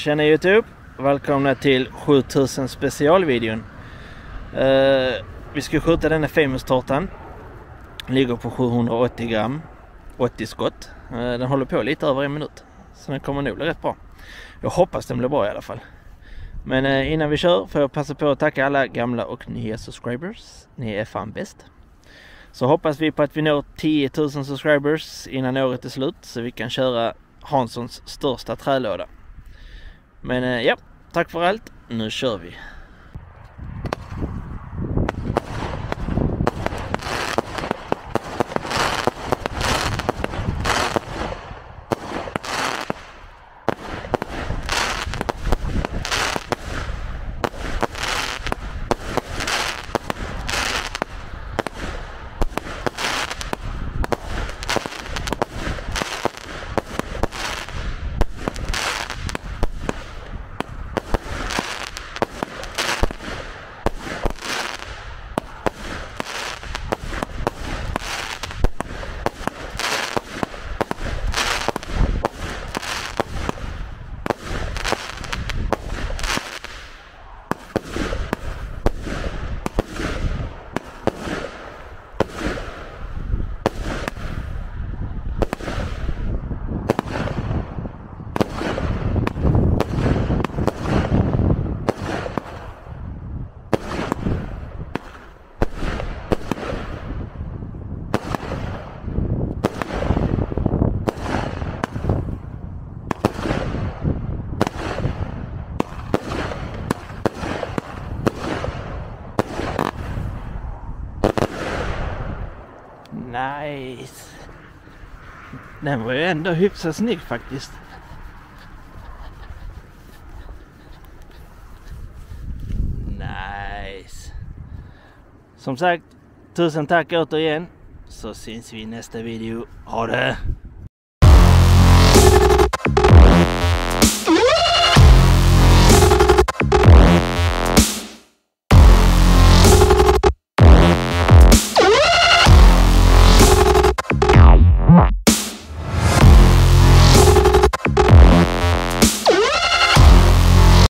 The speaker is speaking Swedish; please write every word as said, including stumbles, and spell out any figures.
Tjena YouTube, välkomna till sjutusen specialvideon. uh, Vi ska skjuta denna famous-tårtan. Ligger på sjuhundraåttio gram, åttio skott. uh, Den håller på lite över en minut, så den kommer nog bli rätt bra. Jag hoppas den blir bra i alla fall. Men uh, innan vi kör får jag passa på att tacka alla gamla och nya subscribers. Ni är fan bäst. Så hoppas vi på att vi når tio tusen subscribers innan året är slut, så vi kan köra Hanssons största trälåda. Men ja, tack för allt. Nu kör vi. Nice. Den var ju ändå hyfsat snygg faktiskt. Nice. Som sagt, tusen tack återigen. Så syns vi i nästa video. Ha det!